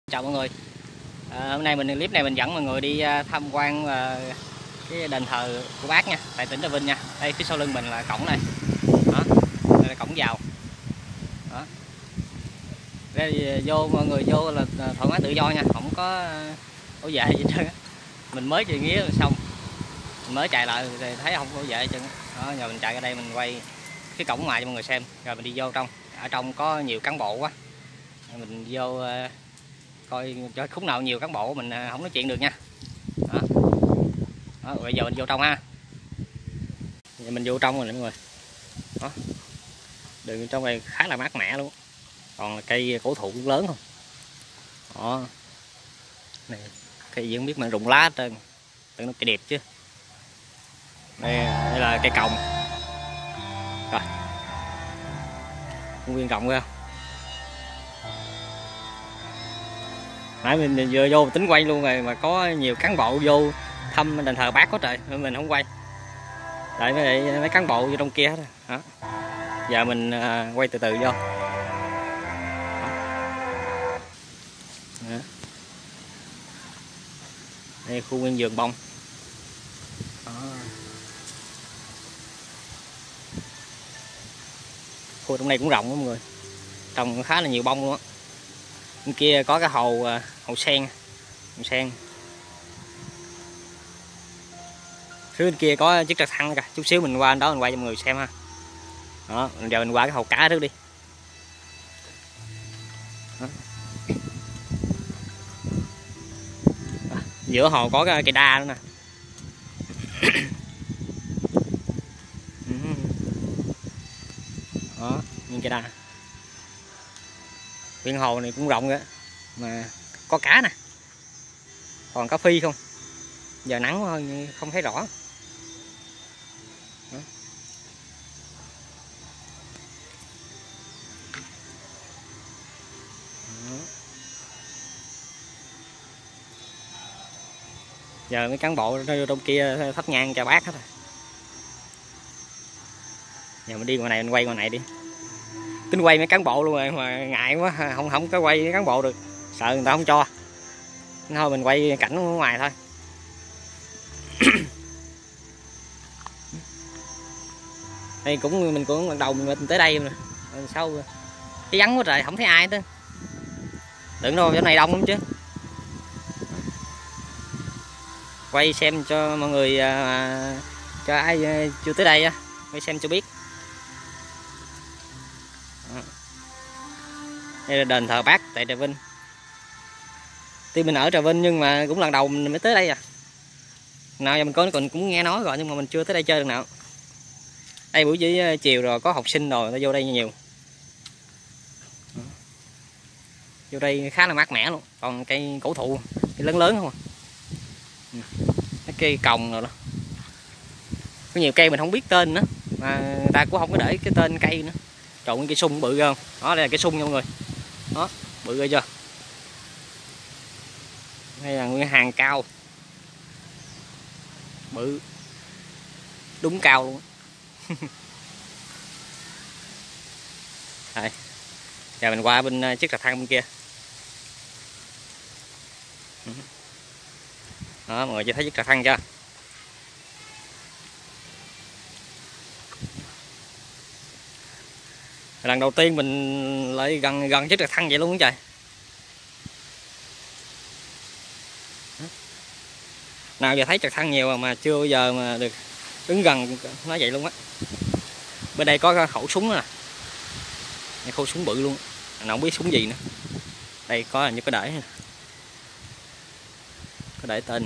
Chào mọi người. Hôm nay clip này mình dẫn mọi người đi tham quan cái đền thờ của Bác nha, tại tỉnh Trà Vinh nha. Đây phía sau lưng mình là cổng này. Đó, đây là cổng vào. Đó. Đây vô mọi người vô là thoải mái tự do nha, không có bảo vệ gì hết trơn á. Mình mới chạy nghĩa xong. Mình mới chạy lại thì thấy không có bảo vệ hết trơn á. Đó, giờ mình chạy ra đây mình quay cái cổng ngoài cho mọi người xem, rồi mình đi vô trong. Ở trong có nhiều cán bộ quá. Mình vô coi cho khúc nào nhiều cán bộ mình không nói chuyện được nha. Đó. Đó, bây giờ mình vô trong ha. Giờ mình vô trong rồi nè mọi người. Đó. Đường trong này khá là mát mẻ luôn, còn là cây cổ thụ lớn không. Đó. Này cây gì không biết mà rụng lá hết trơn, tưởng nó cây đẹp chứ. Đây là cây còng. Rồi công viên rộng ghê không. Nãy mình vừa vô tính quay luôn rồi mà có nhiều cán bộ vô thăm đền thờ Bác có trời, mình không quay. Tại mấy cán bộ vô trong kia hết rồi. Đó. Giờ mình quay từ từ vô. Đó. Đó. Đây khu nguyên vườn bông. Đó. Khu trong này cũng rộng lắm mọi người, trồng khá là nhiều bông luôn á. Bên kia có cái hồ sen, phía bên kia có chiếc trực thăng kìa. Chút xíu mình qua đó mình quay cho mọi người xem ha. Đó, giờ mình qua cái hồ cá trước đi. Đó. Đó, giữa hồ có cái cây đa nữa nè. Đó, những cây đa. Viên hồ này cũng rộng nữa mà có cá nè, còn cá phi không, giờ nắng quá không thấy rõ. Đó. Đó. Giờ mấy cán bộ vô trong kia thắp nhang cho Bác hết rồi. Giờ mình đi ngoài này, mình quay ngoài này đi. Tính quay mấy cán bộ luôn rồi mà ngại quá, không có quay mấy cán bộ được, sợ người ta không cho. Thôi mình quay cảnh ở ngoài thôi. Đây mình cũng lần đầu mình tới đây mà sau cái vắng quá trời, không thấy ai hết. Tưởng đâu chỗ này đông lắm chứ. Quay xem cho mọi người, cho ai chưa tới đây quay xem cho biết. Đây là đền thờ Bác tại Trà Vinh. Tuy mình ở Trà Vinh nhưng mà cũng lần đầu mình mới tới đây à. Nào giờ mình cũng nghe nói rồi nhưng mà mình chưa tới đây chơi được nào. Đây buổi chiều rồi có học sinh rồi người ta vô đây nhiều. Vô đây khá là mát mẻ luôn, còn cây cổ thụ cây lớn lớn không à. Cái cây còng rồi đó. Có nhiều cây mình không biết tên nữa mà người ta cũng không có để cái tên cây nữa. Trộn cây sung bự không? Đó, đây là cây sung nha mọi người. Đó, bự ghê chưa? Đây là nguyên hàng cao. Bự. Đúng cao luôn. Đây. Giờ mình qua bên chiếc trực thăng bên kia. Đó, mọi người chưa thấy chiếc trực thăng chưa? Lần đầu tiên mình lại gần chiếc trực thăng vậy luôn trời. Nào giờ thấy trực thăng nhiều mà chưa bao giờ mà được đứng gần nó vậy luôn á. Bên đây có khẩu súng nữa nè. Đây, khẩu súng bự luôn. Mình không biết súng gì nữa. Đây có như cái để. Có để tên.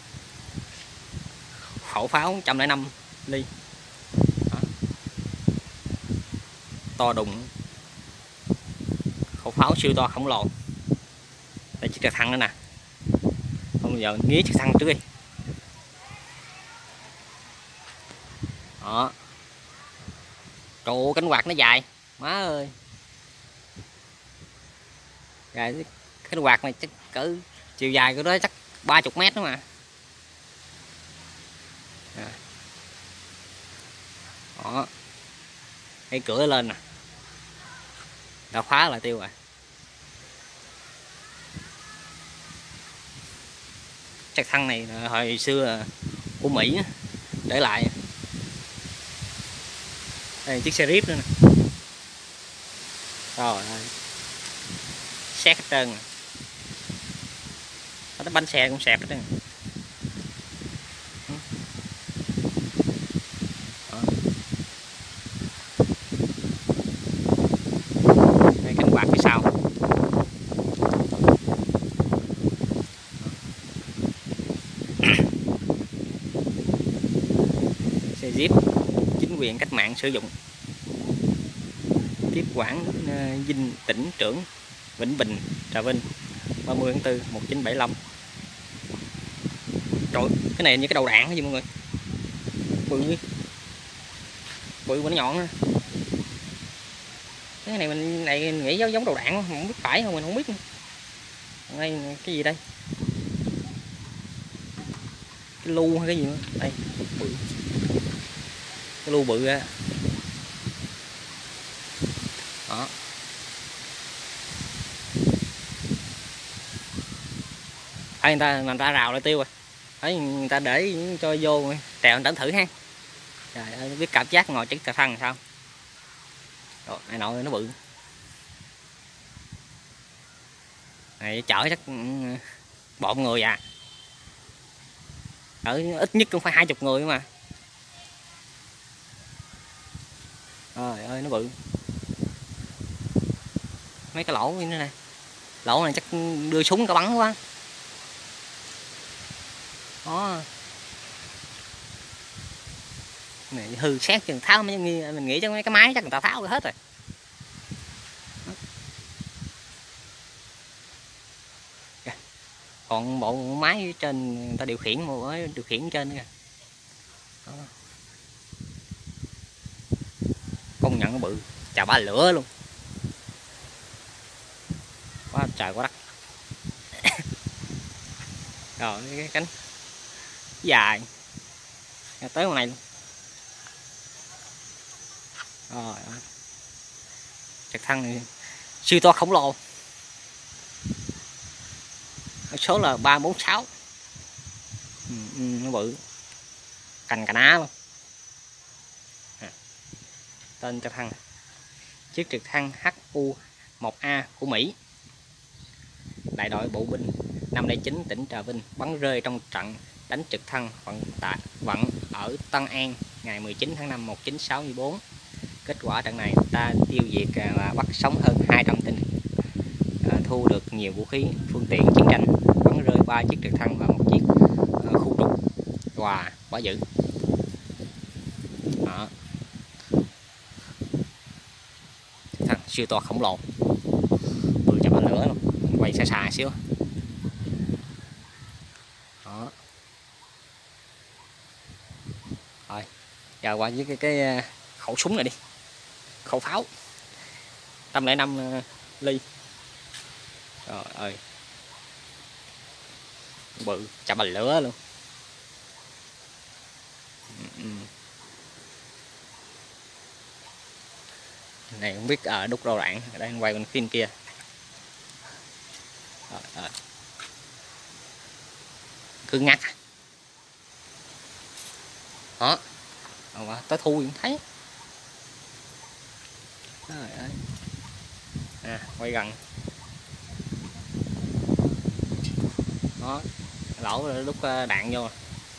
Khẩu pháo 105 ly. Đó. To đùng. Khẩu pháo siêu to khổng lồ. Đây chiếc trực thăng nữa nè. Bây giờ nghía trực thăng trước đi. Đó. Trụ cánh quạt nó dài. Má ơi. Dài cái quạt này chắc cỡ chiều dài của nó chắc 30 mét đó mà. Đó. Cái cửa lên nè. Đã khóa lại tiêu rồi. trực thăng này hồi xưa của Mỹ để lại. Đây chiếc xe Jeep nữa nè. Rồi xét hết trơn. Cái bánh xe cũng xẹp hết trơn. Đây cánh quạt phía sau. Xe Jeep chính quyền cách mạng sử dụng. Tiếp quản dinh tỉnh trưởng Vĩnh Bình, Trà Vinh 30 tháng 4 1975. Trời, cái này như cái đầu đạn gì mọi người. Bự bự nó nhọn ha. Cái này mình nghĩ giống đầu đạn không biết phải không, mình không biết. Đây cái gì đây? Cái lu hay cái gì nữa? Đây, bự. Cái lu bự ra. Đó. Thấy người ta rào lại tiêu rồi. Thấy người ta để cho vô trèo đánh thử ha. Trời ơi, biết cảm giác ngồi chiếc trực thăng sao. Rồi, này nội nó bự. Này chở chắc bọn người à. Ở ít nhất cũng phải 20 người mà. Trời ơi nó bự. Mấy cái lỗ như thế này. Lỗ này chắc đưa súng cả bắn quá. Đó. Này hư xét chừng tháo mình nghĩ cho mấy cái máy chắc người ta tháo hết rồi. Còn bộ máy trên người ta điều khiển trên nữa kìa. Đó. Công nhận nó bự, chà bá lửa luôn. Quá trời quá đất. Rồi cái cánh dài tới ngoài này luôn. Rồi trực thăng này siêu to khổng lồ. Số là 346. Nó bự, cành cà ná luôn. Tên trực thăng chiếc trực thăng HU-1A của Mỹ, đại đội bộ binh 509 tỉnh Trà Vinh bắn rơi trong trận đánh trực thăng vận ở Tân An ngày 19 tháng 5 1964. Kết quả trận này ta tiêu diệt và bắt sống hơn 200 tên, thu được nhiều vũ khí phương tiện chiến tranh, bắn rơi 3 chiếc trực thăng và 1 chiếc khu trục. Wow, quá dữ. Đó. Thằng siêu to khổng lồ, bự chậm nữa luôn. Mình quay xa xa xíu. Đó. Rồi, giờ qua với cái khẩu súng này đi. Khẩu pháo 105 ly. Trời ơi. Bự chậm lửa luôn. Này không biết đúc đầu đạn. Ở đây anh quay bên phim kia. Rồi. Cứ ngắt. Đó. Tới thu cũng thấy. Trời ơi. Quay gần. Đó. Lỗ đúc đạn vô.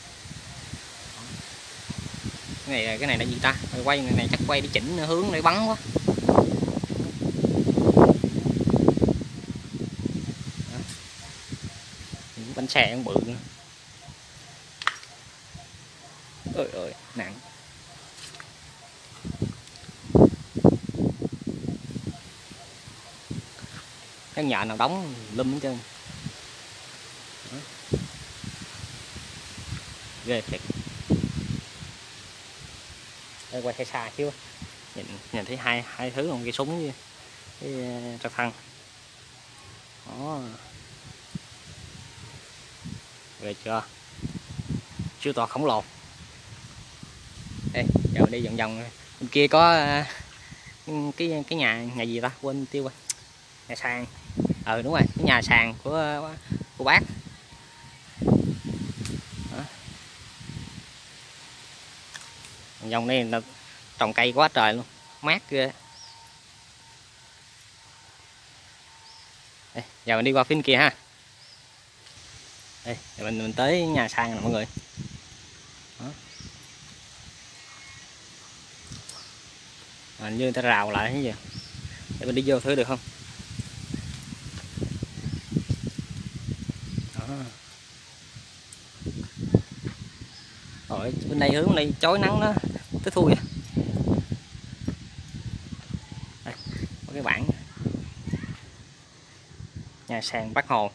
Cái này là gì ta? Quay này chắc quay đi chỉnh hướng để bắn quá. Bánh xe cũng bự nữa. Ôi ơi, nặng. Cái nhà nào đóng lum hết trơn. Ghê thiệt. Đây quay xa xa chứ. Nhìn thấy hai thứ không, cái súng với cái trực thăng. Đó. Ghê chưa? Siêu to khổng lồ. Đây, giờ đi vòng vòng. Bên kia có cái nhà gì ta, quên tiêu rồi. Nhà sàn. Đúng rồi, cái nhà sàn của bác. Dòng này nó trồng cây quá trời luôn, mát ghê. Đây, giờ mình đi qua phía bên kia ha. Đây, giờ mình tới nhà sang nè mọi người. Đó. Hình như người ta rào lại cái gì. Để mình đi vô thử được không? Đó. Rồi bên đây hướng đây chói nắng nó tới thui à. Đây, có cái bảng nhà sàn Bác Hồ.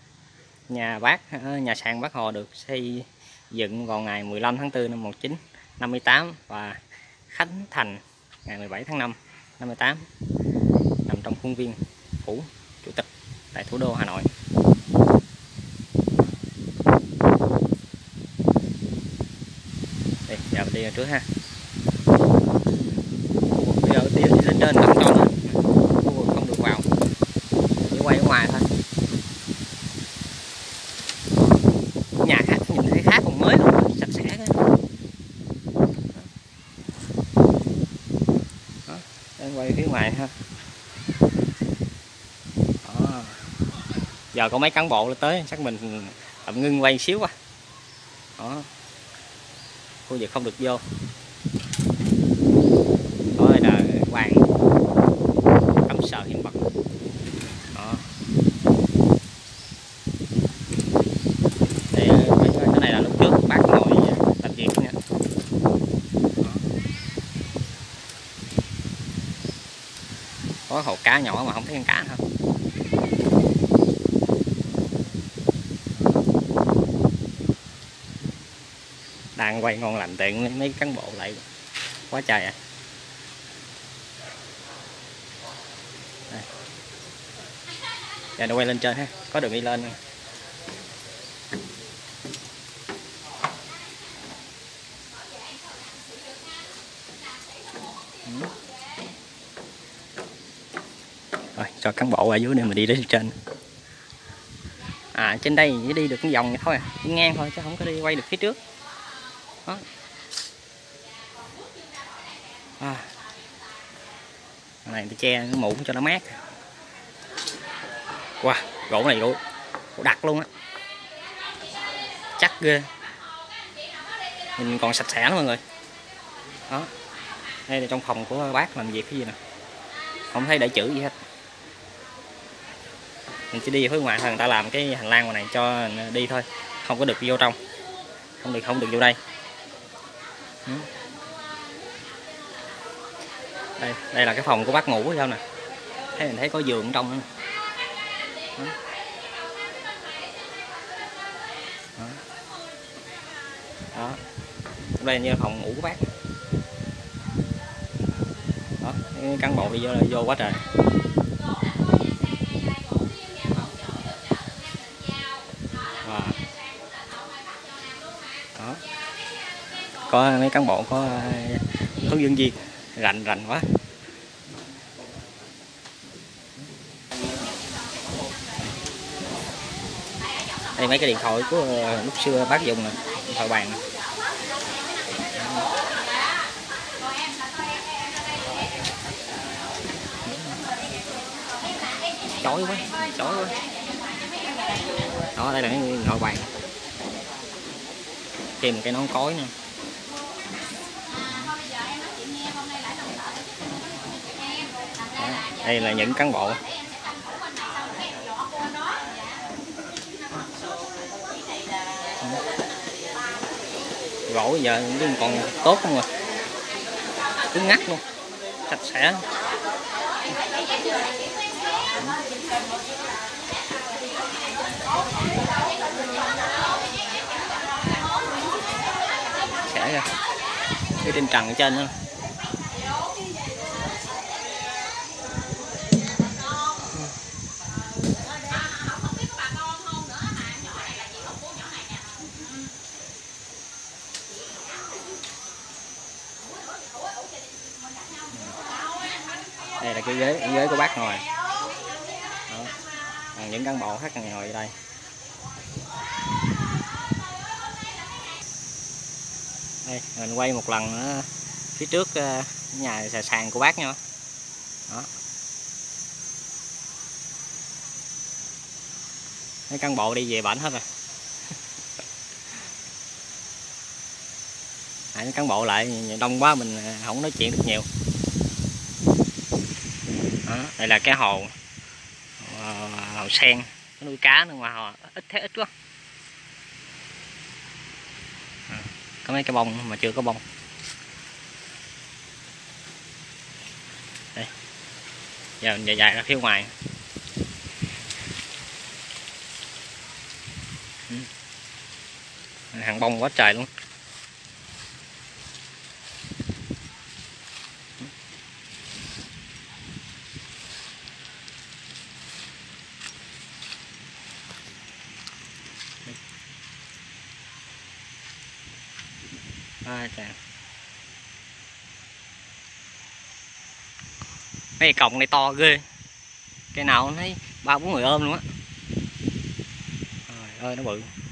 Nhà sàn Bác Hồ được xây dựng vào ngày 15 tháng 4 năm 1958 và khánh thành ngày 17 tháng 5 58, nằm trong khuôn viên phủ Chủ tịch tại thủ đô Hà Nội. Đây, giờ mình đi trước ha. Bây giờ đi lên trên cổng tròn lên, khu vực không được vào, chỉ quay ở ngoài thôi. Nhà khác nhìn thấy khác còn mới luôn, sạch sẽ đó. Đó, em quay phía ngoài ha. Đó. Giờ có mấy cán bộ tới, chắc mình tạm ngưng quay xíu à. Đó, khu vực không được vô. Đó là quan cấm sờ hiện vật. Đó. Thì cái này là lúc trước bác ngồi làm việc nha. Có hồ cá nhỏ mà không thấy con cá không. Đang quay ngon lành tiện mấy cán bộ lại quá trời à. Đây. Giờ nó quay lên trên ha, có đường đi lên nè. Rồi cho cán bộ ở dưới để mà đi đến trên. À trên đây chỉ đi được cái vòng thôi à, đi ngang thôi chứ không có đi quay được phía trước. Đó. À. Này tôi che cái mũ cho nó mát. Wow, gỗ này gỗ đặc luôn á, chắc ghê, nhìn còn sạch sẽ lắm mọi người. Đó, đây là trong phòng của bác làm việc cái gì nè, không thấy để chữ gì hết. Mình chỉ đi phía ngoài thôi, người ta làm cái hành lang ngoài này cho đi thôi, không có được vô trong, không được vô đây. Đây là cái phòng của bác ngủ sao nè, mình thấy có giường ở trong nữa. Đó. Đó. Đó. Đây như là phòng ngủ của bác. Đó, cái cán bộ đi vô quá trời. Wow. Đó. Có mấy cán bộ có hướng dẫn viên rành quá. Đây mấy cái điện thoại của lúc xưa bác dùng nè, điện thoại bàn nè. Chói quá. Đó, đây là cái điện thoại bàn. Kèm một cái nón cối nè. Đó, đây là những cán bộ. Gỗ giờ còn tốt không rồi, cứng ngắt luôn, sạch sẽ. Sẽ ra cái trên trần ở trên nữa. Đây là cái ghế của bác ngồi. Đó. Những cán bộ khác ngồi ở đây. Đây, mình quay một lần nữa phía trước nhà sàn của bác nha. Đó. Mấy cán bộ đi về bển hết rồi. Mấy cán bộ lại đông quá mình không nói chuyện được nhiều. Đó, đây là cái hồ sen, nó nuôi cá nữa mà họ ít thế ít quá. Có mấy cái bông mà chưa có bông. Đây. Giờ mình dài ra phía ngoài. Hàng bông quá trời luôn. Chà. Mấy cọng này to ghê, cái nào thấy 3-4 người ôm luôn á. Trời ơi nó bự.